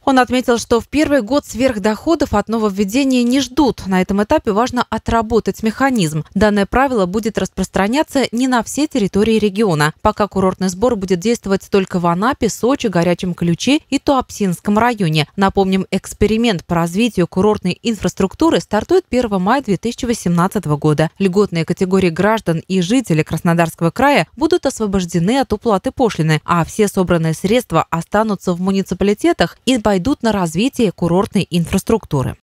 Он отметил, что в первый год сверхдоходов от нововведения не ждут. На этом этапе важно отработать механизм. Данное правило будет распространяться не на все территории региона. Пока курортный сбор будет действовать только в Анапе, Сочи, Горячем Ключе и Туапсинском районе. Напомним, эксперимент по развитию курортной инфраструктуры стартует 1 мая 2018 года. Льготные категории граждан и жителей Краснодарского края будут освобождены от уплаты пошлины, а все собранные средства останутся в муниципалитетах и пойдут на развитие курортной инфраструктуры.